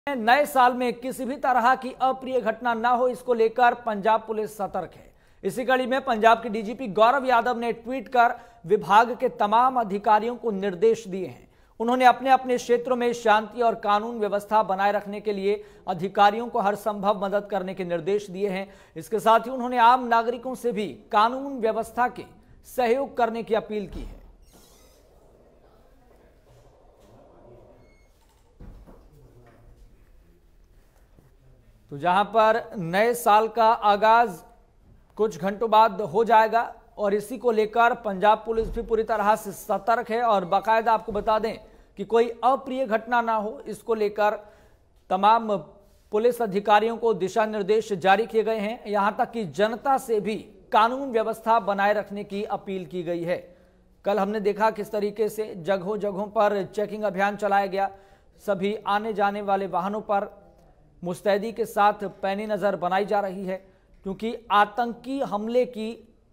नए साल में किसी भी तरह की अप्रिय घटना न हो, इसको लेकर पंजाब पुलिस सतर्क है। इसी कड़ी में पंजाब के डीजीपी गौरव यादव ने ट्वीट कर विभाग के तमाम अधिकारियों को निर्देश दिए हैं। उन्होंने अपने अपने क्षेत्रों में शांति और कानून व्यवस्था बनाए रखने के लिए अधिकारियों को हर संभव मदद करने के निर्देश दिए हैं। इसके साथ ही उन्होंने आम नागरिकों से भी कानून व्यवस्था के सहयोग करने की अपील की है। तो जहां पर नए साल का आगाज कुछ घंटों बाद हो जाएगा और इसी को लेकर पंजाब पुलिस भी पूरी तरह से सतर्क है और बाकायदा आपको बता दें कि कोई अप्रिय घटना ना हो, इसको लेकर तमाम पुलिस अधिकारियों को दिशा निर्देश जारी किए गए हैं। यहां तक कि जनता से भी कानून व्यवस्था बनाए रखने की अपील की गई है। कल हमने देखा किस तरीके से जगहों जगहों पर चेकिंग अभियान चलाया गया। सभी आने जाने वाले वाहनों पर मुस्तैदी के साथ पैनी नजर बनाई जा रही है, क्योंकि आतंकी हमले की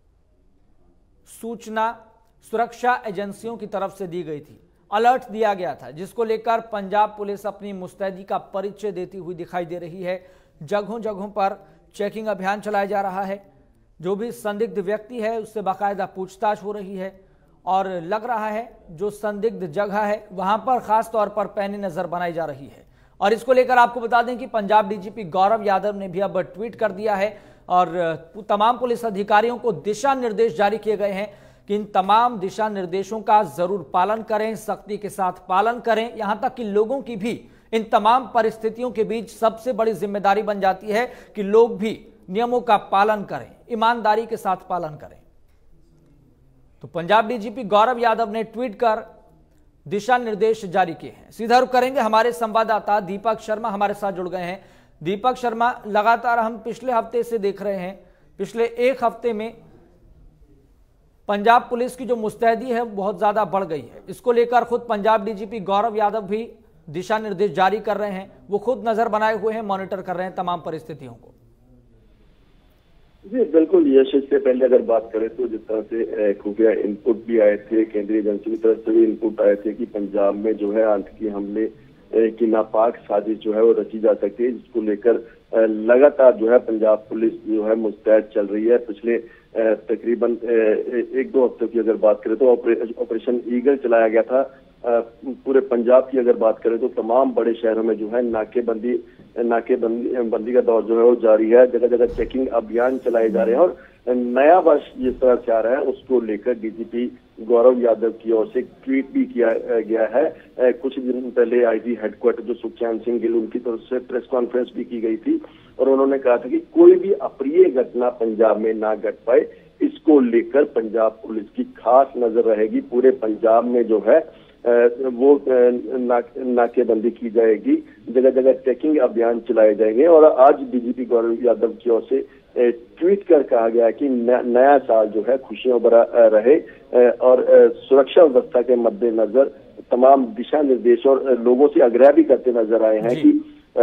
सूचना सुरक्षा एजेंसियों की तरफ से दी गई थी, अलर्ट दिया गया था, जिसको लेकर पंजाब पुलिस अपनी मुस्तैदी का परिचय देती हुई दिखाई दे रही है। जगहों जगहों पर चेकिंग अभियान चलाया जा रहा है। जो भी संदिग्ध व्यक्ति है उससे बाकायदा पूछताछ हो रही है और लग रहा है जो संदिग्ध जगह है वहां पर खास तौर पर पैनी नजर बनाई जा रही है। और इसको लेकर आपको बता दें कि पंजाब डीजीपी गौरव यादव ने भी अब ट्वीट कर दिया है और तमाम पुलिस अधिकारियों को दिशा निर्देश जारी किए गए हैं कि इन तमाम दिशा निर्देशों का जरूर पालन करें, सख्ती के साथ पालन करें। यहां तक कि लोगों की भी इन तमाम परिस्थितियों के बीच सबसे बड़ी जिम्मेदारी बन जाती है कि लोग भी नियमों का पालन करें, ईमानदारी के साथ पालन करें। तो पंजाब डीजीपी गौरव यादव ने ट्वीट कर दिशा निर्देश जारी किए हैं। सीधा रुख करेंगे, हमारे संवाददाता दीपक शर्मा हमारे साथ जुड़ गए हैं। दीपक शर्मा, लगातार हम पिछले हफ्ते से देख रहे हैं, पिछले एक हफ्ते में पंजाब पुलिस की जो मुस्तैदी है बहुत ज्यादा बढ़ गई है। इसको लेकर खुद पंजाब डीजीपी गौरव यादव भी दिशा निर्देश जारी कर रहे हैं। वो खुद नजर बनाए हुए हैं, मॉनिटर कर रहे हैं तमाम परिस्थितियों को। जी बिल्कुल, यश, इससे पहले अगर बात करें तो जिस तरह से खुफिया इनपुट भी आए थे, केंद्रीय एजेंसी की तरफ से भी इनपुट आए थे कि पंजाब में जो है आतंकी हमले की नापाक साजिश जो है वो रची जा सकती है, जिसको लेकर लगातार जो है पंजाब पुलिस जो है मुस्तैद चल रही है। पिछले तकरीबन एक दो हफ्तों की अगर बात करें तो ऑपरेशन ईगल चलाया गया था। पूरे पंजाब की अगर बात करें तो तमाम बड़े शहरों में जो है नाकेबंदी का दौर जो है वो जारी है। जगह जगह चेकिंग अभियान चलाए जा रहे हैं और नया वर्ष जिस तरह से आ रहा है उसको लेकर डीजीपी गौरव यादव की ओर से ट्वीट भी किया गया है। कुछ दिन पहले आईजी हेडक्वार्टर जो सुखचैन सिंह गिल, उनकी तरफ से प्रेस कॉन्फ्रेंस भी की गई थी और उन्होंने कहा था कि कोई भी अप्रिय घटना पंजाब में ना घट पाए, इसको लेकर पंजाब पुलिस की खास नजर रहेगी। पूरे पंजाब में जो है वो नाकेबंदी की जाएगी, जगह जगह चेकिंग अभियान चलाए जाएंगे। और आज डीजीपी गौरव यादव की ओर से ट्वीट कर कहा गया कि नया साल जो है खुशियों भरा रहे और सुरक्षा व्यवस्था के मद्देनजर तमाम दिशा निर्देश और लोगों से आग्रह भी करते नजर आए हैं कि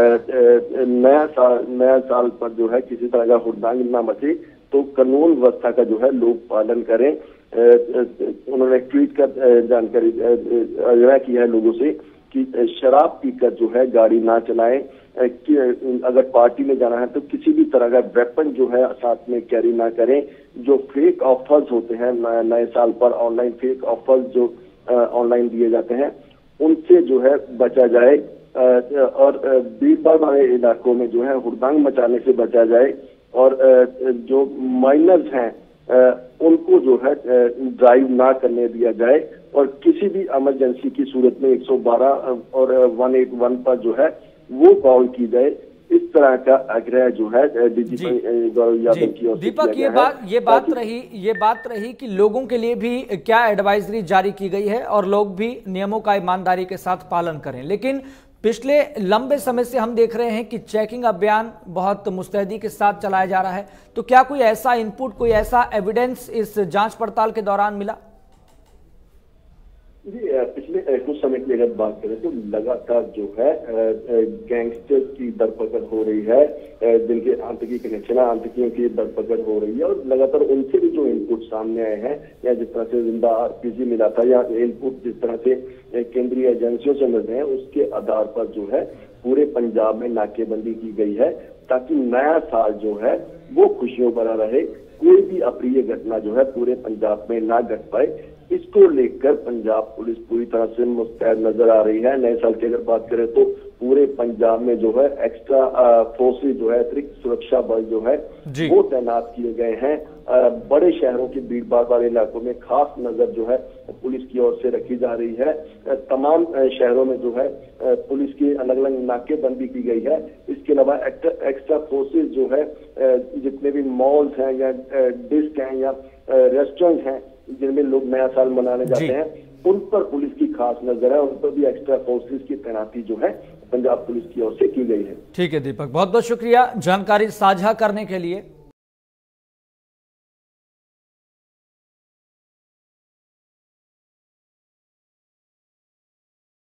नया साल पर जो है किसी तरह का हुड़दंग ना मचे, तो कानून व्यवस्था का जो है लोग पालन करें। उन्होंने ट्वीट कर जानकारी आग्रह किया है लोगों से कि शराब पीकर जो है गाड़ी ना चलाएं, कि अगर पार्टी में जाना है तो किसी भी तरह का वेपन जो है साथ में कैरी ना करें। जो फेक ऑफर्स होते हैं नए साल पर, ऑनलाइन फेक ऑफर्स जो ऑनलाइन दिए जाते हैं, उनसे जो है बचा जाए और भीड़ भाड़ वाले इलाकों में जो है हुड़दंग मचाने से बचा जाए और जो माइनर्स हैं उनको जो है ड्राइव ना करने दिया जाए और किसी भी इमरजेंसी की सूरत में 112 और 181 पर जो है वो कॉल की जाए। इस तरह का आग्रह जो है डीजीपी गौरव यादव की ओर से दीपक, ये बात रही कि लोगों के लिए भी क्या एडवाइजरी जारी की गई है और लोग भी नियमों का ईमानदारी के साथ पालन करें। लेकिन पिछले लंबे समय से हम देख रहे हैं कि चेकिंग अभियान बहुत मुस्तैदी के साथ चलाया जा रहा है, तो क्या कोई ऐसा इनपुट, कोई ऐसा एविडेंस इस जांच पड़ताल के दौरान मिला? जी, पिछले कुछ समय की अगर बात करें तो लगातार जो है गैंगस्टर्स की धरपकड़ हो रही है, जिनके आतंकी कनेक्शन है, आतंकियों की धरपकड़ हो रही है और लगातार उनसे भी जो इनपुट सामने आए हैं या जिस तरह से जिंदा आरपीजी मिला था या इनपुट जिस तरह से केंद्रीय एजेंसियों से मिल रहे हैं, उसके आधार पर जो है पूरे पंजाब में नाकेबंदी की गई है ताकि नया साल जो है वो खुशियों भरा रहे, कोई भी अप्रिय घटना जो है पूरे पंजाब में ना घट पाए। इसको लेकर पंजाब पुलिस पूरी तरह से मुस्तैद नजर आ रही है। नए साल की अगर बात करें तो पूरे पंजाब में जो है एक्स्ट्रा फोर्सेज जो है, अतिरिक्त सुरक्षा बल जो है वो तैनात किए गए हैं। बड़े शहरों की भीड़ भाड़ वाले इलाकों में खास नजर जो है पुलिस की ओर से रखी जा रही है। तमाम शहरों में जो है पुलिस की अलग अलग नाकेबंदी की गई है। इसके अलावा एक्स्ट्रा फोर्सेज जो है जितने भी मॉल्स हैं या डिस्क हैं या रेस्टोरेंट हैं जिनमें लोग नया साल मनाने जाते हैं, उन पर पुलिस की खास नजर है। उन पर भी एक्स्ट्रा फोर्सेज की तैनाती जो है पंजाब पुलिस की ओर से की गई है। ठीक है दीपक, बहुत बहुत शुक्रिया जानकारी साझा करने के लिए।